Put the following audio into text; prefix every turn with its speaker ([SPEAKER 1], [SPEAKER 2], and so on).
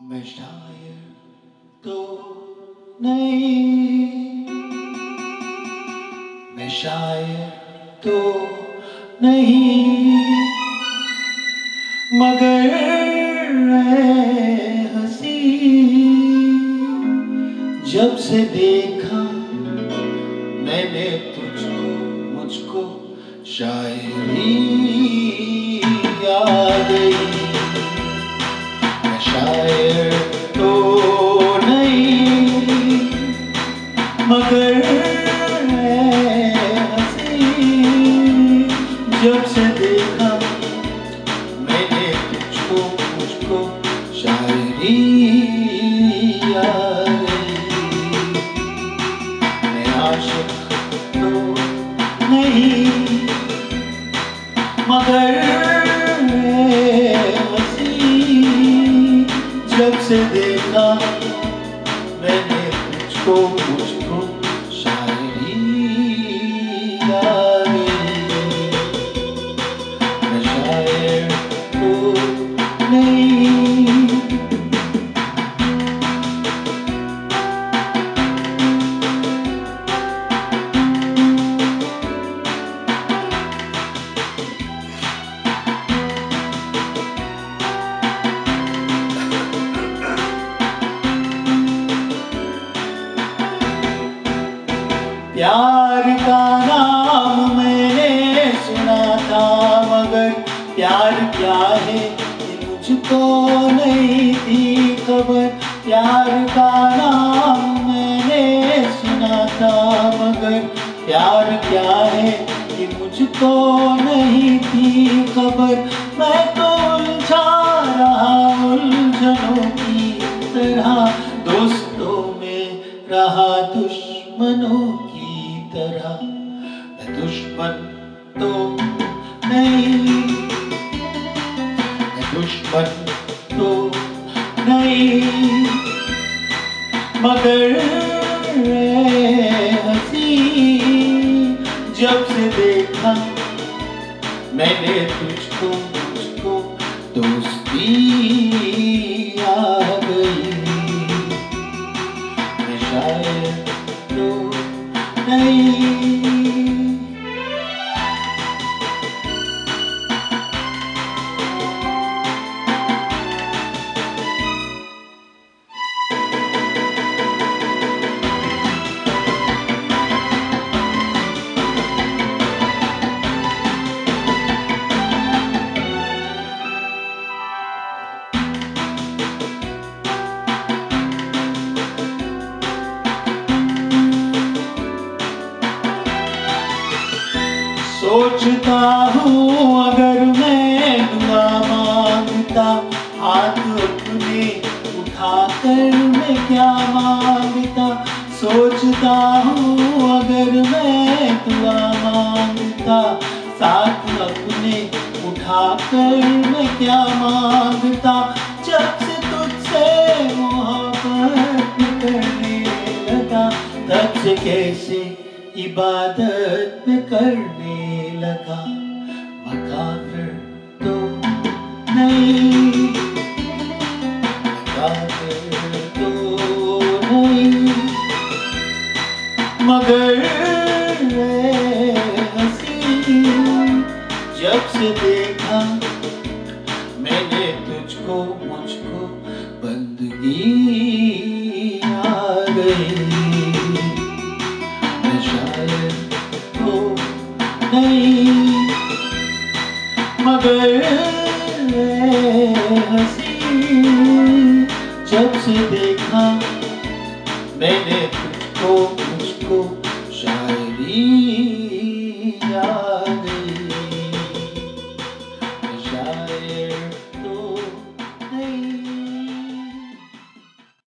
[SPEAKER 1] मैं शायर तो नहीं, मैं शायर तो नहीं, मगर ऐ हंसी जब से देखा मैंने तुझको, मुझको शायरी आ गई। मैं शायर तो नहीं, मगर ऐ हंसी जब से देखा मैंने तुझको, मुझको शायरी आ गई। मैं आशिक तो नहीं, मगर जब से देखा मैंने तुझको, मुझको शायरी आ गई। मैं शायर तो नहीं। प्यार का नाम मैंने सुना था, मगर प्यार क्या है ये मुझको नहीं थी खबर। प्यार का नाम मैंने सुना था, मगर प्यार क्या है ये मुझको नहीं थी खबर। मैं तो उलझा रहा उलझनों की तरह, दोस्तों में रहा दुश्मनों की तरह। मैं दुश्मन तो नहीं, मैं दुश्मन तो नहीं, मगर हंसी जब से देखा मैंने तुझको, मुझको दोस्ती आ गई। मैं शायर तो नहीं। सोचता हूँ अगर मैं दुआ मांगता, हाथ अपने उठाकर मैं क्या मांगता। सोचता हूँ अगर मैं दुआ मांगता, साथ अपने उठाकर मैं क्या मांगता। जब से तुझसे मोहब्बत करने लगा, तब से कैसे इबादत में करने लगा। मैं काफिर तो नहीं, मैं काफिर तो नहीं, मगर हंसी जब से देखा मैंने तुझको, मुझको बंदगी आ गई। मैं शायर तो नहीं, मगर हंसी जब से देखा मैंने तुझको, मुझको शायरी आ